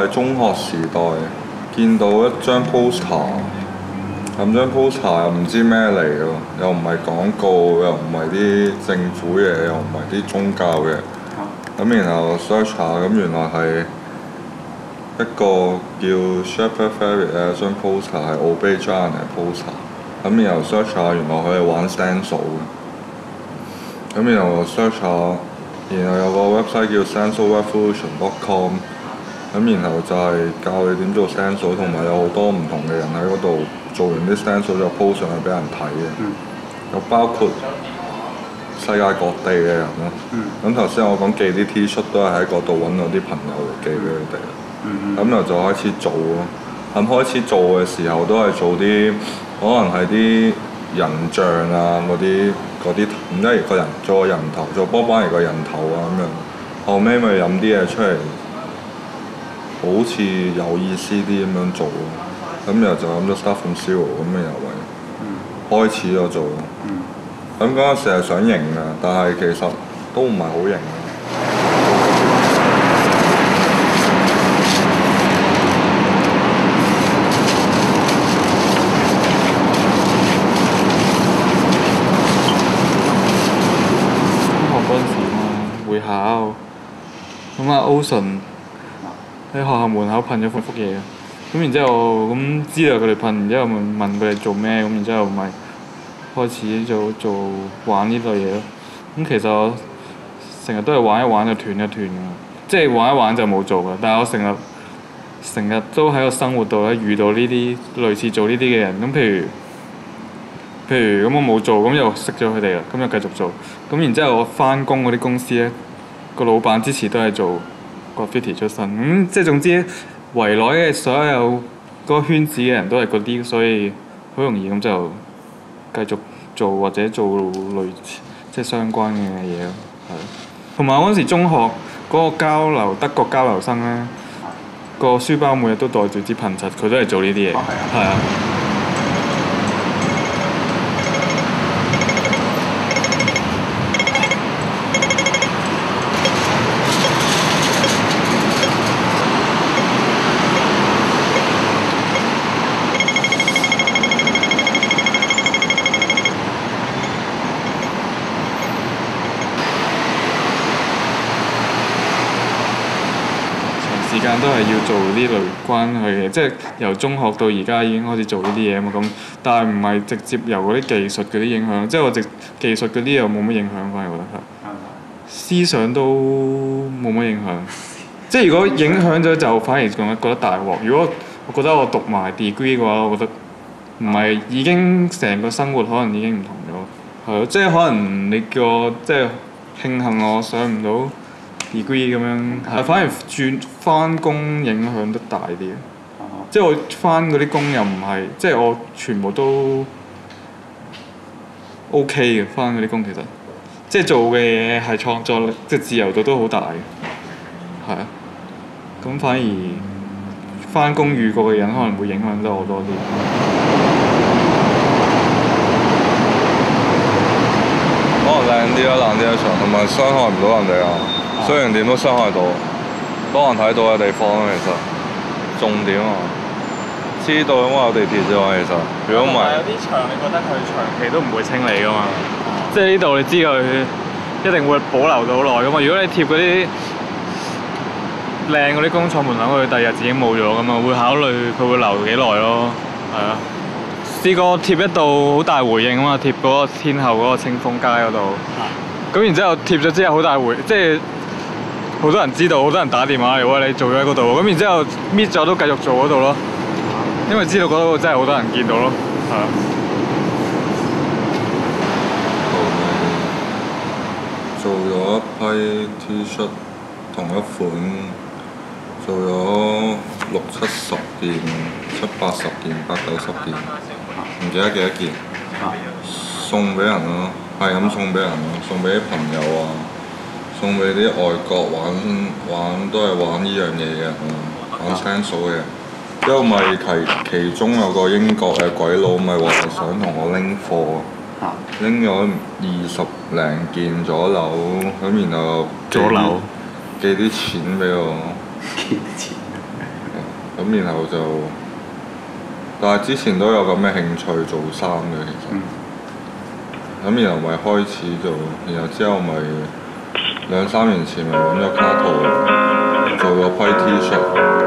中學時代見到一張 poster， 咁張 poster 又唔知咩嚟嘅，又唔係廣告，又唔係啲政府嘢，又唔係啲宗教嘅。咁然後 search 下，咁原來係一個叫 Shepard Fairey 嘅一張 poster， 係 Azerbaijan 嘅 poster。咁然後 search 下，原來佢係玩 stencil 嘅。咁然後 search 下，然後有個 website 叫 stencilrevolution.com。咁然後就係教你點做 stencil， 同埋有好多唔同嘅人喺嗰度做完啲 stencil 就 post 上去俾人睇嘅。有包括世界各地嘅人咯。咁頭先我講寄啲 T 恤都係喺嗰度揾我啲朋友嚟寄俾佢哋。咁又就開始做咯。咁開始做嘅時候都係做啲可能係啲人像啊嗰啲，唔一係個人做個人頭，做波板嚟個人頭啊咁樣。後尾咪飲啲嘢出嚟，好似有意思啲咁樣做咯。咁又就飲咗 Start From Zero 咁嘅又為開始咗做。咁嗰陣時係想型㗎，但係其實都唔係好型。 會考咁啊 Ocean 喺學校門口噴咗幅嘢，咁然之後咁知道佢哋噴，然之後咪問佢哋做咩，咁然之後咪開始做玩呢類嘢咯。咁其實我成日都係玩一玩就斷一斷嘅，即係玩一玩就冇做嘅。但係我成日都喺個生活度咧遇到呢啲類似做呢啲嘅人，咁譬如咁我冇做，咁又識咗佢哋啦，咁又繼續做。咁然之後我翻工嗰啲公司咧，個老闆之前都係做 graffiti 出身，即係總之圍內嘅所有嗰個圈子嘅人都係嗰啲，所以好容易咁就繼續做或者做類即係相關嘅嘢咯，係。同埋我嗰陣時中學嗰個德國交流生咧，個書包每日都袋住支噴漆，佢都係做呢啲嘢，係啊。時間都係要做呢類關係嘅，即係由中學到而家已經開始做呢啲嘢啊嘛咁，但係唔係直接由嗰啲技術嗰啲影響，即係我技術嗰啲又冇乜影響，反而我覺得係。思想都冇乜影響，即係如果影響咗就反而覺得大鑊。如果我覺得我讀埋 degree 嘅話，我覺得唔係已經成個生活可能已經唔同咗，係咯，即係可能你叫我即係慶幸我上唔到degree 咁樣，反而轉翻工影響得大啲。即係我翻嗰啲工又唔係，即係我全部都 OK 嘅，翻嗰啲工其實，即係做嘅嘢係創作力，即係自由度都好大嘅，係啊。咁反而翻工遇過嘅人可能會影響得我多啲。 可能靚啲啦，冷啲一場，同埋傷害唔到人哋啊。雖然點都傷害到，多人睇到嘅地方其實重點啊，知道因為有地鐵啫嘛，其實如果唔係有啲場你覺得佢長期都唔會清理噶嘛，即係呢度你知佢一定會保留到好耐噶嘛。如果你貼嗰啲靚嗰啲工廠門口，佢第日自己冇咗噶嘛，會考慮佢會留幾耐咯，係啊。試過貼一度好大回應啊嘛，貼嗰個天后嗰個清風街嗰度，咁然之後貼咗之後好大即係。好多人知道，好多人打電話嚟喎，你做咗喺嗰度，咁然之後搣咗都繼續做嗰度咯，因為知道嗰度真係好多人見到咯，係啊。 做咗一批 T 恤同一款，做咗60-70件、70-80件、80-90件，唔記得幾多件，送俾人咯，係咁送俾人咯，送俾啲朋友啊。送俾啲外國玩都係玩呢樣嘢嘅人咯，玩 stencil 嘅人。因為咪其中有個英國嘅鬼佬咪話想同我拎貨，拎咗20零件左樓，咁然後寄啲錢俾我。 咁然後就，但係之前都有咁嘅興趣做衫嘅其實。咁然後咪開始做，然後之後咪2-3年前咪揾咗卡圖做咗批 T-shirt，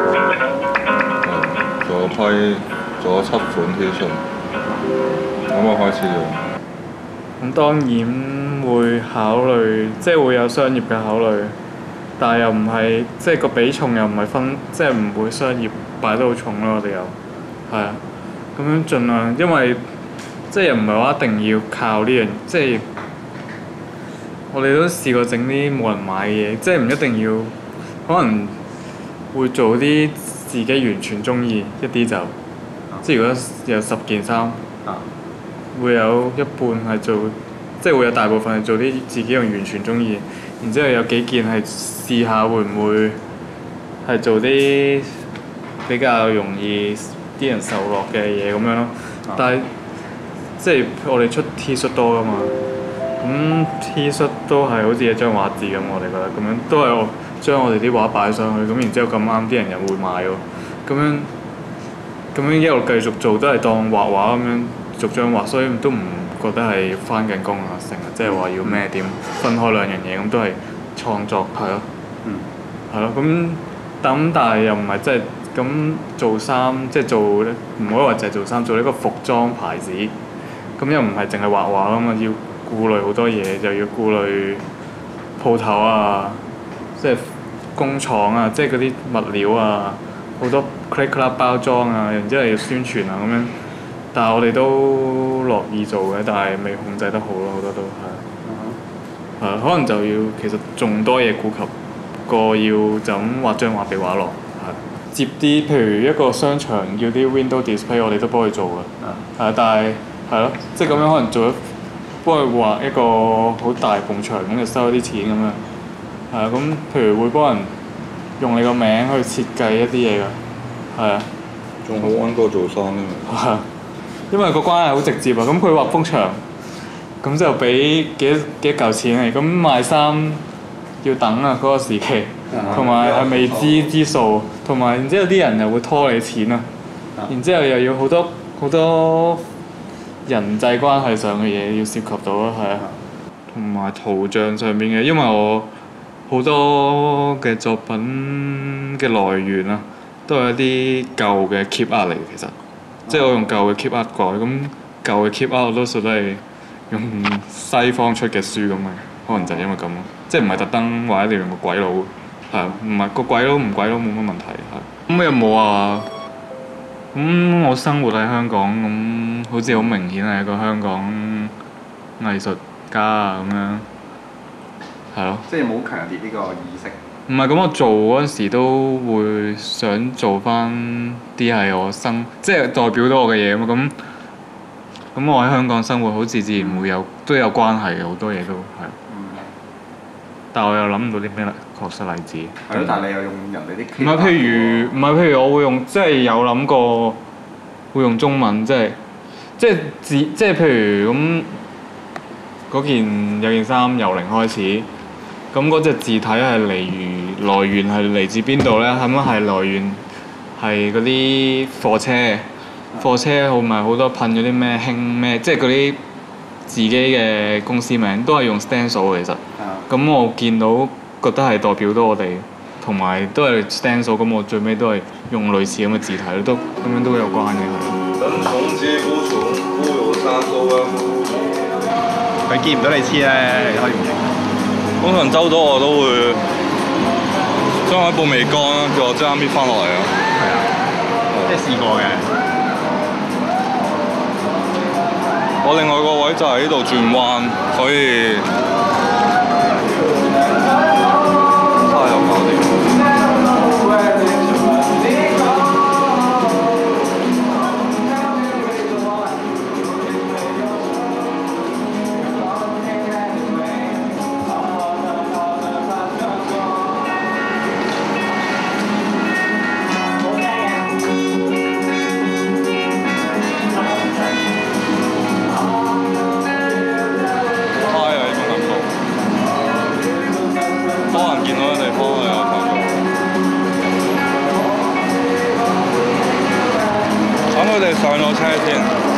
做咗7款 T-shirt，咁我開始用。 咁當然會考慮，即係會有商業嘅考慮，但係又唔係，即係個比重又唔係分，即係唔會商業擺得好重咯。我哋又係啊，咁樣盡量，因為即係又唔係話一定要靠呢樣，即係我哋都試過整啲冇人買嘅嘢，即係唔一定要，可能會做啲自己完全中意一啲就，即係如果有10件衫。會有一半係做，即係會有大部分係做啲自己用完全中意，然之後有幾件係試下會唔會係做啲比較容易啲人受落嘅嘢咁樣咯。但係即係我哋出 T 恤多㗎嘛，咁 T 恤都係好似一張畫紙咁，我哋覺得咁樣都係將我哋啲畫擺上去，咁然之後咁啱啲人又會買喎，咁樣一路繼續做都係當畫畫咁樣。逐張畫，所以都唔覺得係翻緊工啊，成日即係話要咩點分開兩樣嘢，咁都係創作係咯，係咯，但係又唔係即係咁做衫，即係做唔可以話淨係做衫，做呢個服裝牌子，咁又唔係淨係畫畫㗎嘛，要顧慮好多嘢，就要顧慮鋪頭啊，即係工廠啊，即係嗰啲物料啊，好多 click 包裝啊，然之後要宣傳啊咁樣。但係我哋都樂意做嘅，但係未控制得好咯，好多都係。係可能就要其實仲多嘢顧及過要就咁畫張畫俾畫廊，係接啲譬如一個商場要啲 window display，我哋都幫佢做嘅。但係係咯，即係咁樣可能做咗幫佢畫一個好大埲牆咁，就收一啲錢咁樣。係啊，咁譬如會幫人用你個名去設計一啲嘢㗎，係啊。 仲好揾過做衫添。 係。因為個關係好直接啊，咁佢畫幅牆，咁就俾幾嚿錢嚟，咁賣衫要等啊嗰個時期，同埋係未知之數，同埋然之後啲人又會拖你錢啊，然之後又要好多人際關係上嘅嘢要涉及到咯，係啊，同埋圖像上面嘅，因為我好多嘅作品嘅來源啊，都係一啲舊嘅 keep art 嚟嘅其實。即係我用舊嘅 keep art 改，咁舊嘅 keep art 我多數都係用西方出嘅書咁嘅，可能就係因為咁咯。即係唔係特登話一定要用個鬼佬，係唔係個鬼佬唔鬼佬冇乜問題係。咁又冇話，咁我生活喺香港，咁好似好明顯係一個香港藝術家啊咁樣，係咯。 即係冇強烈呢個意識。 唔係咁，我做嗰陣時都會想做翻啲係我即係代表到我嘅嘢啊嘛。咁我喺香港生活，好似自然會都有關係嘅，好多嘢都係。但我又諗唔到啲咩確實例子。 係咯，但係你又用人哋啲。唔係譬如我會用，即係有諗過會用中文，即係譬如咁嗰件有件衫由零開始。咁嗰隻字體係來源係嚟自邊度呢？咁樣係來源係嗰啲貨車好咪好多噴咗啲咩興咩，即係嗰啲自己嘅公司名都係用 stencil 嘅其實。咁我見到覺得係代表到我哋，同埋都係 stencil，咁我最尾都係用類似咁嘅字體都咁樣都有關嘅。 佢見唔到你黐咧，你可以唔認。 通常周到我都會將一部未乾，叫我即刻搣翻落嚟咯。 係啊，即係試過嘅。 我另外個位就喺呢度轉彎，所以差又搞掂。 佢哋上咗車先。